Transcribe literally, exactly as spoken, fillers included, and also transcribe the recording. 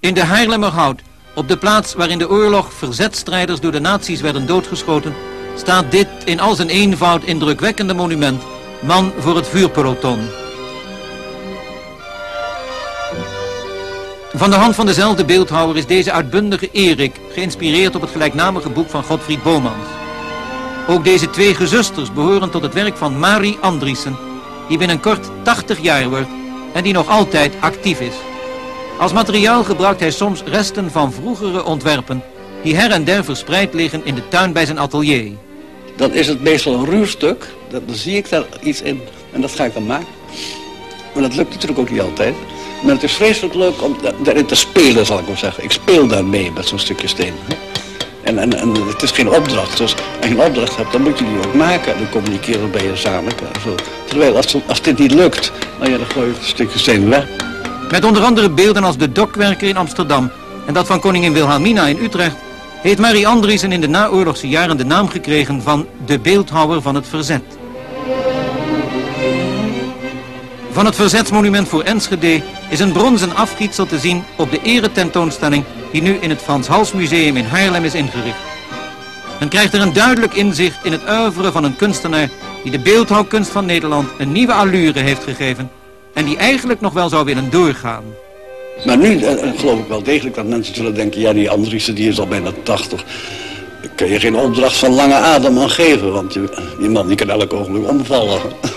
In de Haarlemmerhout, op de plaats waar in de oorlog verzetstrijders door de nazi's werden doodgeschoten, staat dit in al zijn eenvoud indrukwekkende monument, Man voor het vuurpeloton. Van de hand van dezelfde beeldhouwer is deze uitbundige Erik geïnspireerd op het gelijknamige boek van Godfried Bomans. Ook deze twee gezusters behoren tot het werk van Marie Andriessen, die binnenkort tachtig jaar wordt en die nog altijd actief is. Als materiaal gebruikt hij soms resten van vroegere ontwerpen die her en der verspreid liggen in de tuin bij zijn atelier. Dan is het meestal een ruw stuk, dan zie ik daar iets in en dat ga ik dan maken. Maar dat lukt natuurlijk ook niet altijd. Maar het is vreselijk leuk om daarin te spelen, zal ik maar zeggen. Ik speel daarmee met zo'n stukje steen. En, en, en het is geen opdracht. Dus als je een opdracht hebt, dan moet je die ook maken. En dan communiceren bij je samen. Zo. Terwijl als, als dit niet lukt, dan, ja, dan gooi je het stukje steen weg. Met onder andere beelden als de Dokwerker in Amsterdam en dat van koningin Wilhelmina in Utrecht, heeft Marie Andriessen in de naoorlogse jaren de naam gekregen van de beeldhouwer van het verzet. Van het verzetsmonument voor Enschede is een bronzen afgietsel te zien op de eretentoonstelling die nu in het Frans Hals Museum in Haarlem is ingericht. Men krijgt er een duidelijk inzicht in het oeuvre van een kunstenaar die de beeldhouwkunst van Nederland een nieuwe allure heeft gegeven en die eigenlijk nog wel zou willen doorgaan. Maar nu uh, geloof ik wel degelijk dat mensen zullen denken, ja, die Andriessen die is al bijna tachtig. Daar kun je geen opdracht van lange adem aan geven, want die, die man die kan elk ogenblik omvallen.